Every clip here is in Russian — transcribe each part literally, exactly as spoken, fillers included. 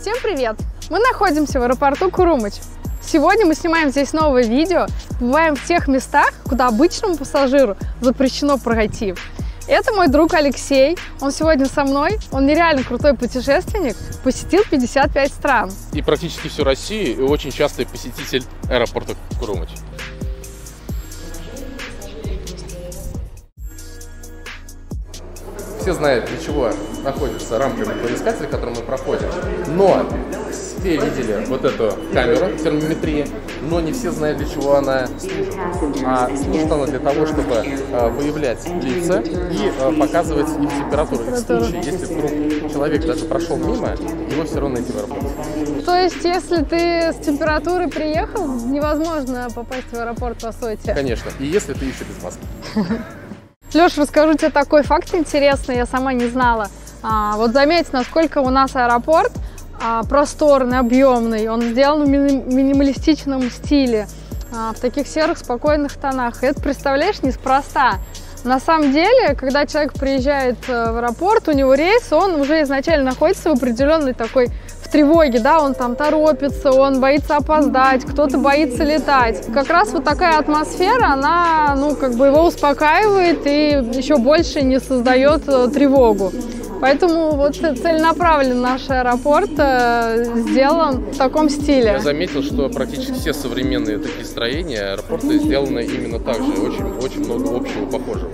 Всем привет! Мы находимся в аэропорту Курумыч. Сегодня мы снимаем здесь новое видео, бываем в тех местах, куда обычному пассажиру запрещено пройти. Это мой друг Алексей, он сегодня со мной, он нереально крутой путешественник, посетил пятьдесят пять стран. И практически всю Россию, и очень частый посетитель аэропорта Курумыч. Все знают, для чего находится рамка металлоискателя, которую мы проходим. Но все видели вот эту камеру термометрии, но не все знают, для чего она служит. А служит она для того, чтобы э, выявлять лица и э, показывать их температуру. И в случае, если вдруг человек даже прошел мимо, его все равно найти в аэропорте. То есть, если ты с температурой приехал, невозможно попасть в аэропорт, по сути? Конечно. И если ты еще без маски. Леш, расскажу тебе такой факт интересный, я сама не знала. А, вот заметь, насколько у нас аэропорт а, просторный, объемный, он сделан в ми минималистичном стиле, а, в таких серых, спокойных тонах. И это, представляешь, неспроста. На самом деле, когда человек приезжает в аэропорт, у него рейс, он уже изначально находится в определенной такой в тревоге, да, он там торопится, он боится опоздать, кто-то боится летать. Как раз вот такая атмосфера, она, ну, как бы его успокаивает и еще больше не создает тревогу. Поэтому вот целенаправленно наш аэропорт э, сделан в таком стиле. Я заметил, что практически все современные такие строения аэропорта сделаны именно так же, очень, очень много общего похожего.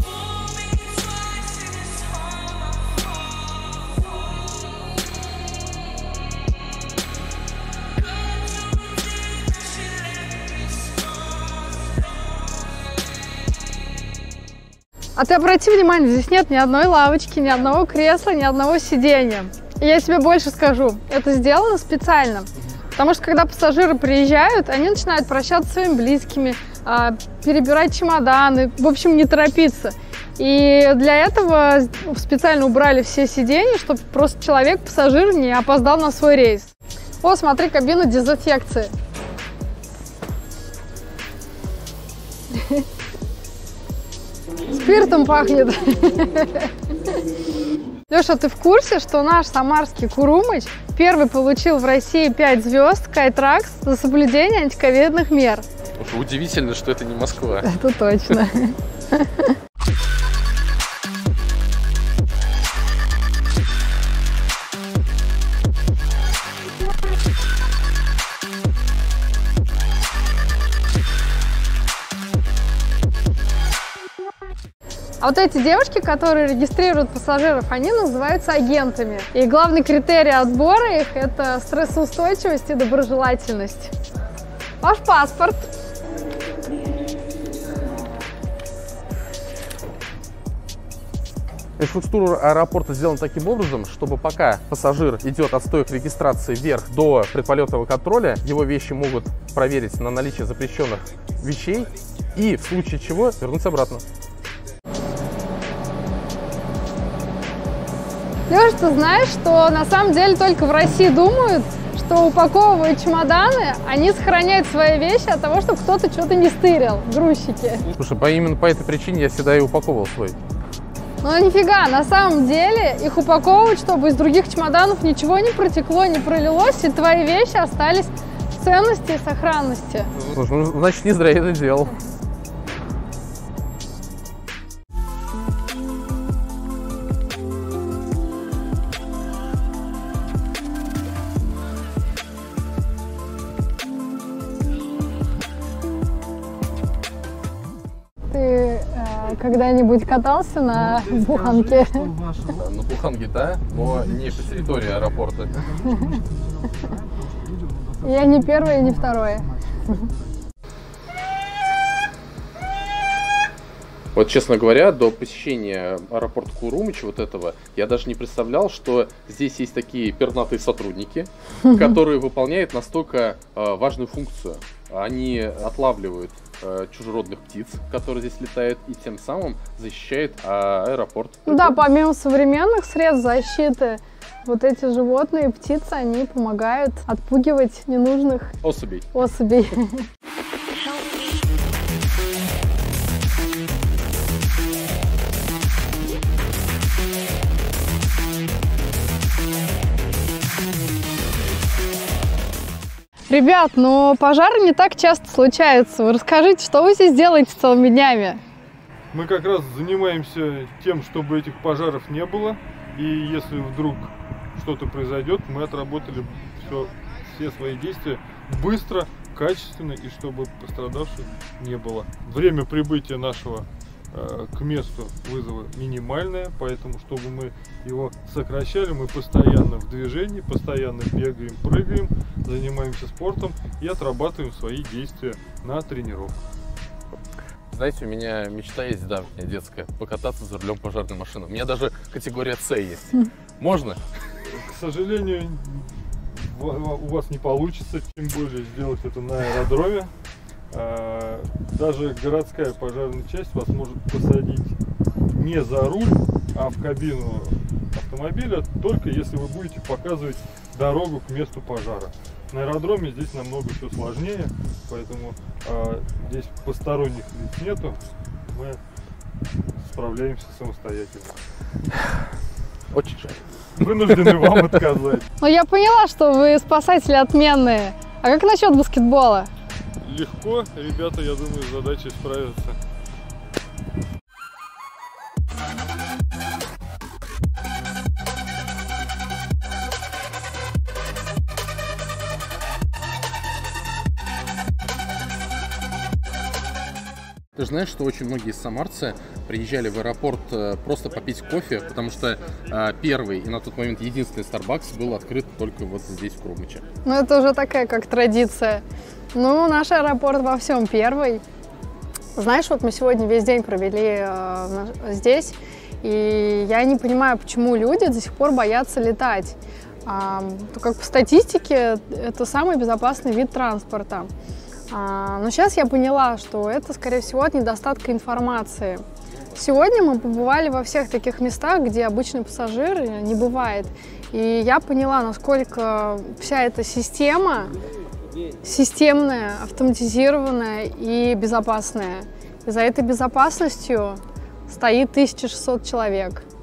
А ты обрати внимание, здесь нет ни одной лавочки, ни одного кресла, ни одного сиденья. И я тебе больше скажу, это сделано специально. Потому что когда пассажиры приезжают, они начинают прощаться со своими близкими, перебирать чемоданы, в общем, не торопиться. И для этого специально убрали все сиденья, чтобы просто человек, пассажир, не опоздал на свой рейс. О, смотри, кабина дезинфекции. Спиртом пахнет. Леша, ты в курсе, что наш самарский Курумыч первый получил в России пять звезд Skytrax за соблюдение антиковидных мер? Уж удивительно, что это не Москва. Это точно. А вот эти девушки, которые регистрируют пассажиров, они называются агентами. И главный критерий отбора их – это стрессоустойчивость и доброжелательность. Ваш паспорт. Инфраструктура аэропорта сделана таким образом, чтобы пока пассажир идет от стоек регистрации вверх до предполетного контроля, его вещи могут проверить на наличие запрещенных вещей и в случае чего вернуться обратно. Леша, ты знаешь, что на самом деле только в России думают, что упаковывая чемоданы, они сохраняют свои вещи от того, что кто-то что-то не стырил, грузчики. Слушай, по, именно по этой причине я всегда и упаковывал свой. Ну нифига, на самом деле их упаковывают, чтобы из других чемоданов ничего не протекло, не пролилось, и твои вещи остались в ценности и сохранности. Слушай, ну, значит, не зря я это делал. Когда-нибудь катался на буханке? На буханке, да, но не по территории аэропорта. Я не первое, не второе. Вот, честно говоря, до посещения аэропорта Курумыч вот этого, я даже не представлял, что здесь есть такие пернатые сотрудники, которые выполняют настолько э, важную функцию. Они отлавливают э, чужеродных птиц, которые здесь летают, и тем самым защищают э, аэропорт. Да, помимо современных средств защиты, вот эти животные, птицы, они помогают отпугивать ненужных особей. особей. Ребят, но пожары не так часто случаются. Вы расскажите, что вы здесь делаете целыми днями? Мы как раз занимаемся тем, чтобы этих пожаров не было. И если вдруг что-то произойдет, мы отработали все, все свои действия быстро, качественно, и чтобы пострадавших не было. Время прибытия нашего э, к месту вызова минимальное, поэтому, чтобы мы его сокращали, мы постоянно в движении, постоянно бегаем, прыгаем, занимаемся спортом и отрабатываем свои действия на тренировках. Знаете, у меня мечта есть давняя, детская, покататься за рулем пожарной машины. У меня даже категория С есть. Можно? К сожалению, у вас не получится, тем более сделать это на аэродроме. Даже городская пожарная часть вас может посадить не за руль, а в кабину автомобиля, только если вы будете показывать дорогу к месту пожара. На аэродроме здесь намного все сложнее, поэтому э, здесь посторонних лиц нету, мы справляемся самостоятельно. Очень жаль. Вынуждены вам отказать. Ну, я поняла, что вы спасатели отменные. А как насчет баскетбола? Легко, ребята, я думаю, с задачей справятся. Ты же знаешь, что очень многие самарцы приезжали в аэропорт просто попить кофе, потому что э, первый и на тот момент единственный Starbucks был открыт только вот здесь, в Крумыче. Ну, это уже такая, как традиция. Ну, наш аэропорт во всем первый. Знаешь, вот мы сегодня весь день провели э, здесь, и я не понимаю, почему люди до сих пор боятся летать. А, то как по статистике, это самый безопасный вид транспорта. А, но сейчас я поняла, что это, скорее всего, от недостатка информации. Сегодня мы побывали во всех таких местах, где обычный пассажир не бывает. И я поняла, насколько вся эта система системная, автоматизированная и безопасная. И за этой безопасностью стоит тысяча шестьсот человек.